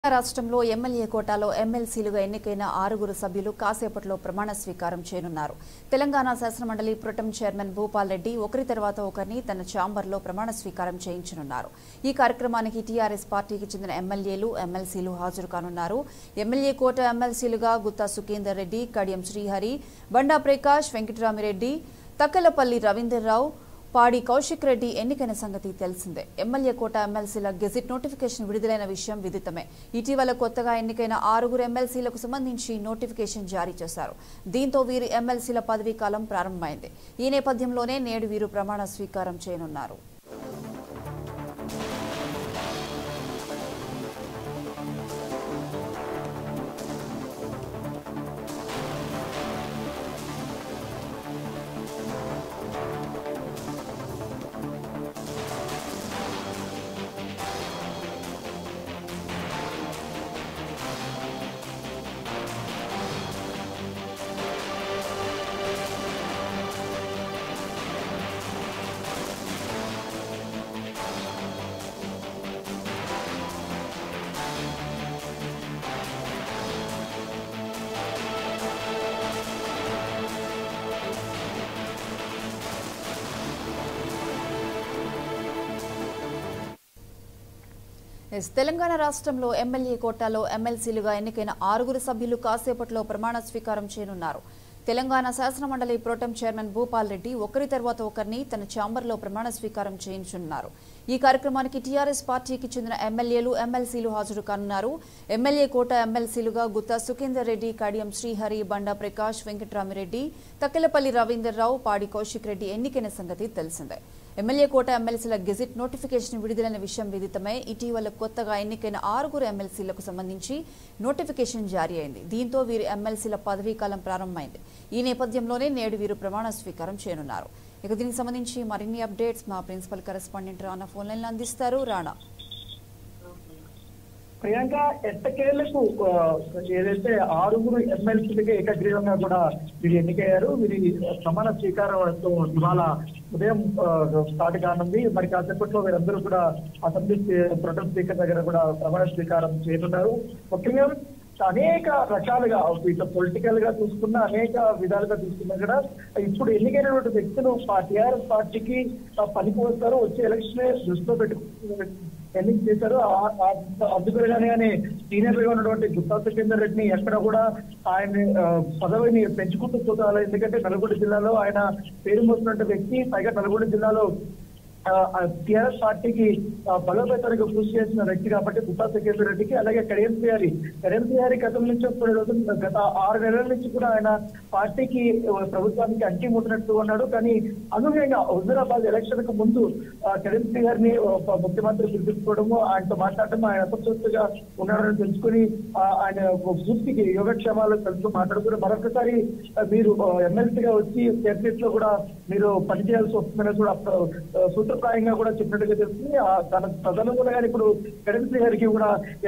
రాష్ట్రంలో ఎమ్మెల్యే కోటాలో ఎమ్మెల్సీలుగా ఎన్నికైన 6 సభ్యులు కాసేపట్లో ప్రమాణ స్వీకారం చేయనున్నారు. తెలంగాణ శాసనమండలి ప్రొటెం చైర్మన్ భూపాల్ రెడ్డి ఒకరి తర్వాత ఒకరిని తన ఛాంబర్లో ప్రమాణ స్వీకారం చేయించనున్నారు. ఈ కార్యక్రమానికి టీఆర్ఎస్ పార్టీకి చెందిన ఎమ్మెల్యేలు, ఎమ్మెల్సీలు హాజరు కానున్నారు. ఎమ్మెల్యే కోట ఎమ్మెల్సీలుగా గుత్తా సుఖేందర్ రెడ్డి, కడియం శ్రీహరి, బండా ప్రకాష్, వెంకటరామిరెడ్డి, తక్కలపల్లి రవీందర్రావు, పాడి కౌశిక్ రెడ్డి ఎన్నికైన సంగతి తెలిసిందే. ఎమ్మెల్యే కోట ఎమ్మెల్సీల గెజిట్ నోటిఫికేషన్ విడుదలైన విషయం విదితమే. ఇటీవల కొత్తగా ఎన్నికైన 6 ఎమ్మెల్సీలకు సంబంధించి నోటిఫికేషన్ జారీ చేశారు. దీంతో వీరి ఎమ్మెల్సీల పదవీ కాలం ప్రారంభమైంది. ఈ నేపథ్యంలోనే నేడు వీరు ప్రమాణ స్వీకారం చేయనున్నారు. తెలంగాణ రాష్ట్రంలో ఎమ్మెల్యే కోటాలో ఎమ్మెల్సీలుగా ఎన్నికైన 6 సభ్యులు కాసేపట్లో ప్రమాణ స్వీకారం చేయనున్నారు. తెలంగాణ శాసనమండలి ప్రొటెం చైర్మన్ భూపాల్ రెడ్డి ఒకరి తర్వాత ఒకరిని తన ఛాంబర్లో ప్రమాణ స్వీకారం చేయించనున్నారు. ఈ కార్యక్రమానికి టీఆర్ఎస్ పార్టీకి చెందిన ఎమ్మెల్యేలు, ఎమ్మెల్సీలు హాజరు కానున్నారు. ఎమ్మెల్యే కోట ఎమ్మెల్సీలుగా గుత్తా సుఖేందర్ రెడ్డి, కడియం శ్రీహరి, బండా ప్రకాష్, వెంకటరామిరెడ్డి, తక్కలపల్లి రవీందర్రావు, పాడి కౌశిక్ రెడ్డి ఎన్నికైన సంగతి తెలిసిందే. ఎమ్మెల్యే కోట ఎమ్మెల్సీల గెజిట్ నోటిఫికేషన్ విడుదలైన విషయం విదితమే. ఇటీవల కొత్తగా ఎన్నికైన 6 ఎమ్మెల్సీలకు సంబంధించి నోటిఫికేషన్ జారీ అయింది. దీంతో వీరి ఎమ్మెల్సీల పదవీ కాలం ప్రారంభమైంది. ఈ నేపథ్యంలోనే నేడు వీరు ప్రమాణ స్వీకారం చేయనున్నారు. ఇక దీనికి సంబంధించి మరిన్ని అప్డేట్స్ మా principal correspondent Rana phone line అందిస్తారు. రాణా, ప్రియాంక, ఎట్టకేళ్లకు ఏదైతే 6 ఎమ్మెల్సీలకి ఏకగ్రీవంగా కూడా వీరు ఎన్నికయ్యారు. వీరి ప్రమాణ స్వీకారం ఇవాళ ఉదయం స్టార్ట్ కానుంది. మరి కాసేపట్లో వీరందరూ కూడా అసెంబ్లీ ప్రొటెం స్పీకర్ దగ్గర కూడా ప్రమాణ స్వీకారం చేయనున్నారు. ముఖ్యంగా అనేక రకాలుగా ఇట్లా పొలిటికల్ గా చూసుకున్నా, అనేక విధాలుగా చూసుకున్నా కూడా ఇప్పుడు ఎన్నికైనటువంటి వ్యక్తులు టీఆర్ఎస్ పార్టీకి పనికి వస్తారు. వచ్చే ఎలక్షన్ దృష్టిలో పెట్టుకుని ఎన్నిక చేశారు. అందుకనే సీనియర్ గా ఉన్నటువంటి గుత్తా సుఖేందర్ రెడ్డిని ఎక్కడ కూడా ఆయన పదవిని పెంచుకుంటూ పోతారు. ఎందుకంటే నల్గొండ జిల్లాలో ఆయన పేరు మోసినటువంటి వ్యక్తి, పైగా నల్గొండ జిల్లాలో టీఆర్ఎస్ పార్టీకి బలోపేతానికి కృషి చేసిన వ్యక్తి కాబట్టి గుత్తా సుఖేందర్ రెడ్డికి, అలాగే కడియం శ్రీహరి గతం నుంచి గత 6 నెలల నుంచి కూడా ఆయన పార్టీకి, ప్రభుత్వానికి అంటి ముట్టినట్టు ఉన్నాడు. కానీ అనూహ్యంగా హుజూరాబాద్ ఎలక్షన్ కు ముందు కడియం శ్రీహరిని ముఖ్యమంత్రి పిలిపించుకోవడము, ఆయనతో మాట్లాడటం, ఆయన అసంతృప్తిగా ఉన్నాడని తెలుసుకుని ఆయన పూర్తికి యోగక్షేమాలు తెలుసు మాట్లాడుకుని మరొకసారి మీరు ఎమ్మెల్సీగా వచ్చి స్టేట్ లో కూడా మీరు పనిచేయాల్సి వస్తుందని కూడా సూత్రప్రాయంగా కూడా చెప్పినట్టుగా తెలుస్తుంది. తన తదనుగుణంగా ఇప్పుడు కడియం శ్రీహరికి కూడా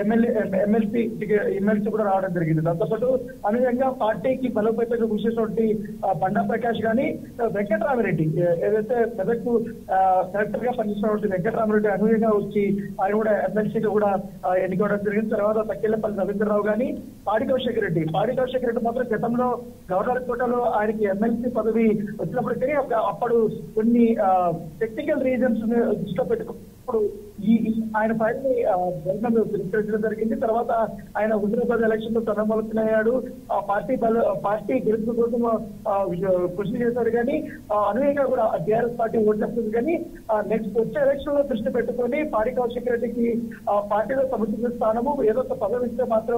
ఎమ్మెల్సీ కూడా రావడం జరిగింది. దాంతోపాటు అనుగుణంగా పార్టీకి బలోపేతంగా కృషి చేసినటువంటి బండా ప్రకాష్ గాని, వెంకటరామిరెడ్డి ఏదైతే మెదక్ కలెక్టర్ గా పనిచేసినటువంటి వెంకటరామిరెడ్డి అనుగుణంగా వచ్చి ఆయన కూడా ఎమ్మెల్సీగా కూడా ఎన్నికవడం జరిగింది. తర్వాత తక్కెళ్లపల్లి రవీంద్రరావు గాని, పాడి కౌశిక్ రెడ్డి మాత్రం గతంలో గవర్నర్ కోటలో ఆయనకి ఎమ్మెల్సీ పదవి వచ్చినప్పటికీ అప్పుడు కొన్ని టెక్నికల్ రీజన్స్ దృష్టిలో పెట్టుకున్నప్పుడు ఆయన ఫైల్ ని గవర్నర్ తిరస్కరించడం జరిగింది. తర్వాత ఆయన హుజూరాబాద్ ఎలక్షన్ లో తనమొలకయ్యాడు. పార్టీ గెలుపు కోసం కృషి చేశారు. కానీ అనుయంగా కూడా టీఆర్ఎస్ పార్టీ ఓట్లేస్తుంది. కానీ నెక్స్ట్ వచ్చే ఎలక్షన్ లో దృష్టి పెట్టుకొని పాడి కౌశిక్ రెడ్డికి పార్టీలో సముచిత స్థానము, ఏదో ఒక పదవి ఇస్తే మాత్రం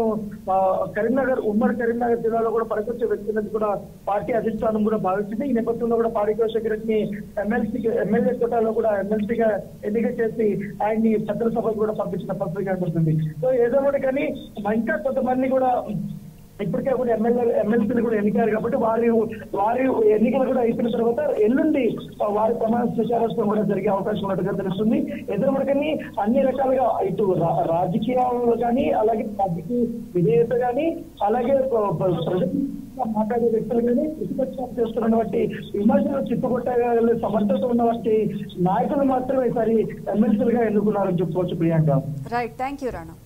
ఉమ్మడి కరీంనగర్ జిల్లాలో కూడా పనికొచ్చే వ్యక్తులను కూడా పార్టీ అధిష్టానం కూడా భావించింది. ఈ నేపథ్యంలో కూడా పాడి కౌశిక్ రెడ్డిని ఎమ్మెల్యే కోటాలో కూడా ఎమ్మెల్సీగా ఎన్నిక చేసి ఆయన్ని చట్టసభకు కూడా పంపించిన పరిస్థితి కనబడుతుంది. సో ఏదో ఒకటి కానీ ఇంకా కొంతమంది కూడా ఇప్పటికే కూడా ఎమ్మెల్సీలు కూడా ఎన్నికారు కాబట్టి వారి ఎన్నికలు కూడా అయిపోయిన తర్వాత ఎల్లుండి వారి ప్రమాణ స్వీకారోత్సవం కూడా జరిగే అవకాశం ఉన్నట్టుగా తెలుస్తుంది. ఎదురుమడికని అన్ని రకాలుగా ఇటు రాజకీయాలు కానీ, అలాగే పార్టీకి విధేయత కానీ, అలాగే ప్రజలు మాట్లాడే వ్యక్తులు కానీ ప్రతిపక్షం చేస్తున్నటువంటి విమర్శలు చిప్పుకొట్టగల సమర్థత ఉన్నటువంటి నాయకులు మాత్రమే ఈసారి ఎమ్మెల్సీలుగా ఎన్నుకున్నారని చెప్పుకోవచ్చు. Priyanka. Right, thank you Rana.